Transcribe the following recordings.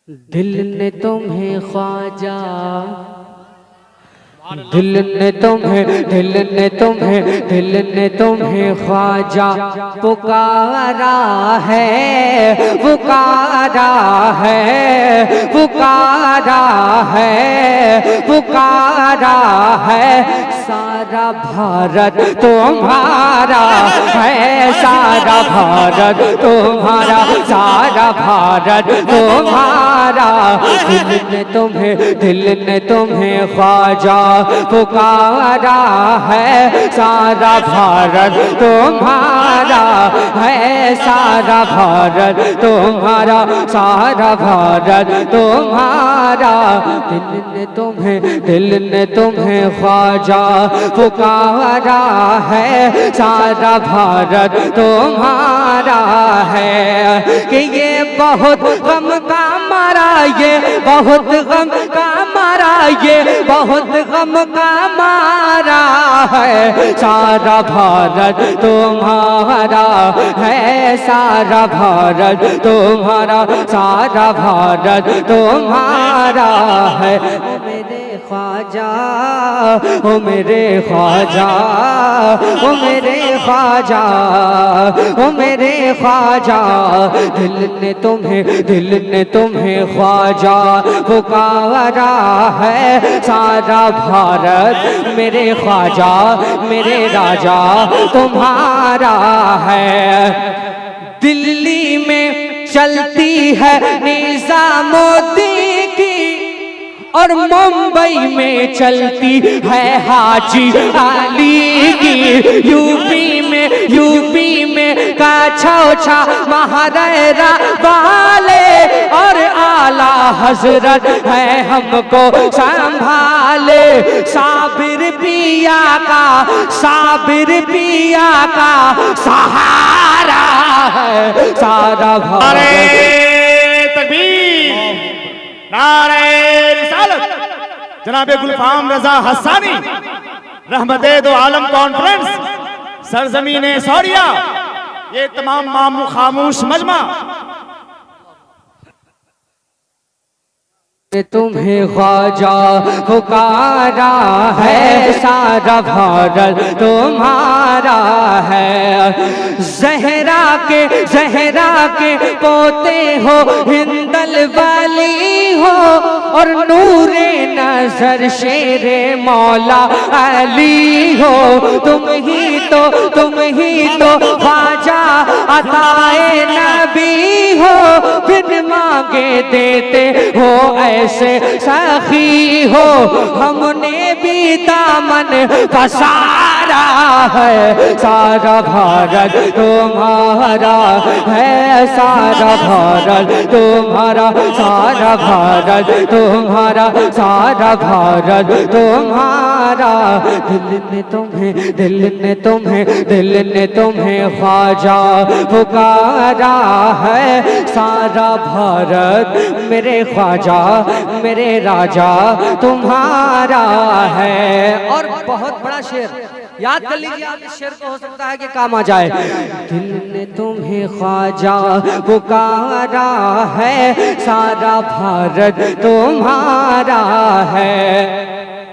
दिल ने तुम्हें ख्वाजा, दिल ने तुम्हें ख्वाजा पुकारा है, पुकारा है, पुकारा है, पुकारा है। सारा भारत तुम्हारा है, सारा भारत तुम्हारा, सारा भारत तुम्हारा। दिल ने तुम्हें ख्वाजा पुकारा है, सारा भारत तुम्हारा है, सारा भारत तुम्हारा, सारा भारत तुम्हारा। दिल ने तुम्हें ख्वाजा पुकारा है, सारा भारत तुम्हारा है। कि ये बहुत गम का मारा, ये बहुत गम का मारा, ये बहुत गम का मारा है। सारा भारत तुम्हारा है, सारा भारत तुम्हारा, सारा भारत तुम्हारा है। ओ मेरे ख्वाजा, ओ मेरे ख्वाजा, ओ मेरे ख्वाजा, ओ मेरे ख्वाजा। दिल ने तुम्हें ख्वाजा पुकारा है, सारा भारत मेरे ख्वाजा, मेरे राजा तुम्हारा है। दिल्ली में चलती है निजामुद्दीन की, और मुंबई में चलती है हाजी अली की। यूपी में काछौछा महाराजा वाले, और आला हजरत है हमको संभाले। साबिर पिया का, साबिर पिया का सहारा है सारा भारत। तकबीर, नारे रिसालत। जनाबे गुलफाम रजा हस्सानी रहमते दो आलम कॉन्फ्रेंस सरजमीने सौरिया, ये तमाम मामू खामोश मजमा तुम्हें ख्वाजा पुकारा है, सारा भारत तुम्हारा है। जहरा के पोते हो, हिंदल वाली हो, और नूरे नजर शेरे मौला अली हो। तुम ही तो ख्वाजा अताए नबी हो, बिन मांगे देते हो ऐसे सखी हो। हमने भी दामन पसारा है, सारा भारत तुम्हारा है, सारा भारत तुम्हारा, सारा भारत तुम्हारा, सारा भारत तुम्हारा। दिल ने तुम्हें ख्वाजा पुकारा है, सारा भारत मेरे ख्वाजा, मेरे राजा तुम्हारा है। और बहुत बड़ा शेर याद कर लीजिए आप, इस शेर को हो सकता है कि काम आ जाए। दिल ने तुम्हें ख्वाजा पुकारा है, सारा भारत तुम्हारा है।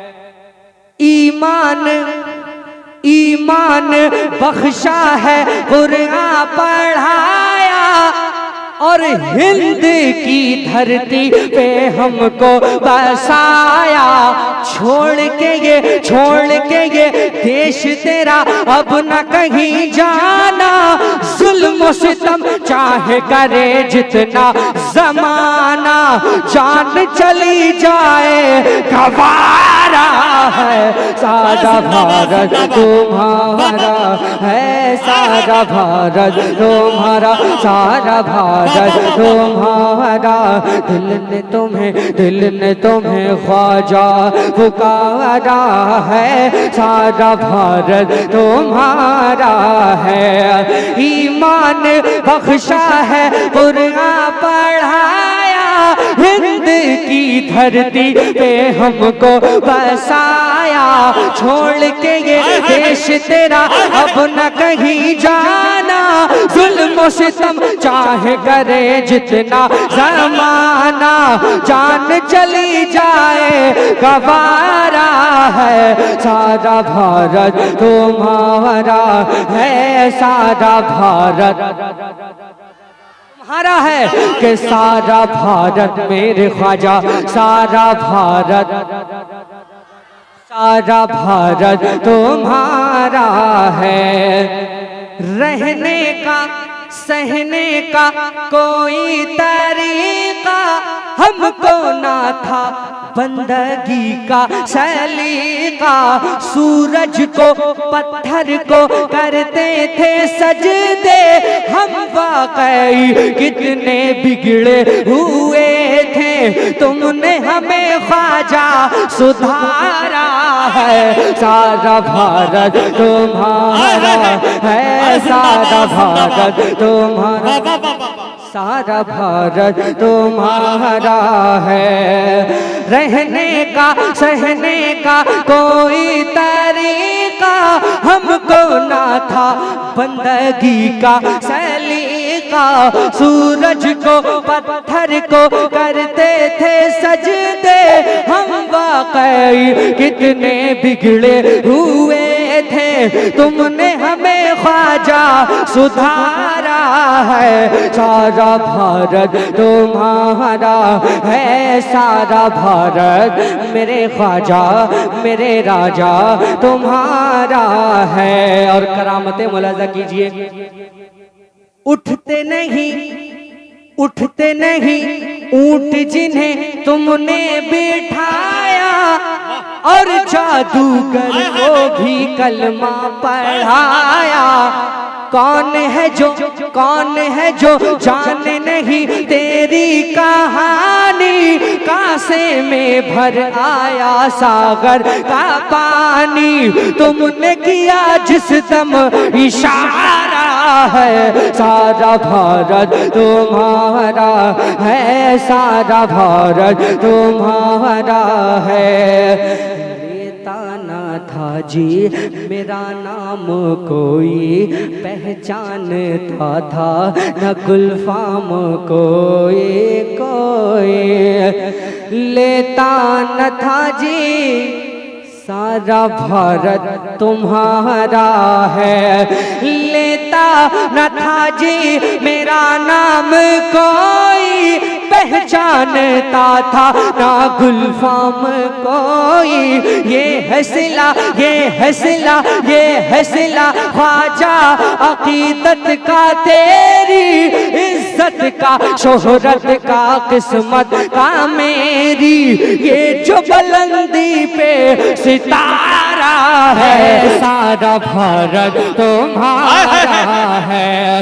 ईमान बख्शा है, कुरान पढ़ाया, और हिंद की धरती पे हमको बसाया। छोड़ के ये देश तेरा अब न कहीं जाना, जुल्म सितम चाहे करे जितना जमाना, जान चली जाए गवारा है। सारा भारत तुम्हारा है, सारा भारत तुम्हारा, सारा भारत तुम्हारा। दिल ने तुम्हें ख्वाजा पुकारा है, सारा भारत तुम्हारा है। ईमान बख्शा है, कुरान पढ़ाया, हिंद की धरती पे हमको बसाया, छोड़ के ये देश तेरा अब न कहीं जाना। जुल्म सितम चाहे करे जितना जमाना, जान चली जाए गवारा है। सारा भारत तुम्हारा है, सारा भारत तुम्हारा है कि सारा भारत मेरे ख्वाजा, सारा भारत, सारा भारत तुम्हारा है। रहने का सहने का कोई तरीका हमको ना था, बंदगी का सलीका। सूरज को पत्थर को करते थे सजदे, हम वाकई कितने बिगड़े हुए थे। तुमने हमें ख्वाजा सुधारा है। सारा भारत तुम्हारा है, सारा भारत तुम्हारा, सारा भारत तुम्हारा है। रहने का सहने का कोई तरीका हमको ना था, बंदगी का सलीका। सूरज को पत्थर को करते थे सजदे, हम वाकई कितने बिगड़े हुए थे। तुमने हमें ख्वाजा सुधारा है। सारा भारत तुम्हारा है, सारा भारत मेरे ख्वाजा मेरे राजा तुम्हारा है। और करामतें मुलाजा कीजिए। उठते नहीं उठते नहीं ऊंट जिन्हें तुमने बिठाया, और जादूगर को भी कलमा पढ़ाया। कौन है जो जाने नहीं तेरी कहानी, कासे में भर आया सागर का पानी। तुमने किया जिस दम इशारा है, सारा भारत तुम्हारा है, सारा भारत तुम्हारा है। ताना था जी मेरा नाम कोई पहचानता था, न गुलफाम कोई लेता न था जी। सारा भारत तुम्हारा है, लेता न था जी मेरा नाम कोई पहचानता था, ना गुलफाम कोई। ये हौसला ये हौसला ये हौसला ख्वाजा अकीदत का, तेरी इज्जत का शोहरत का किस्मत का मेरी। ये जो बुलंदी पे सितारा है, सारा भारत तुम्हारा है।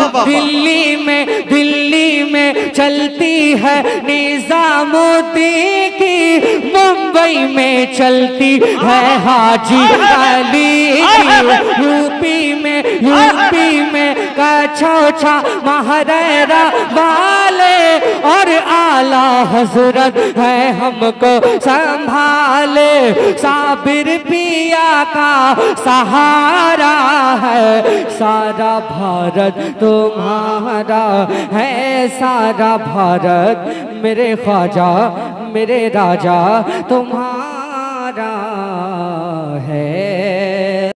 दिल्ली में चलती है निजामुद्दीन की, मुंबई में चलती है हाजी अली की। यूपी में कछोछा महारेरा वाले, और आला हजरत है हमको संभाले। साबिर पिया का सहारा है, सारा भारत तुम्हारा है, सारा भारत मेरे ख्वाजा मेरे राजा तुम्हारा है।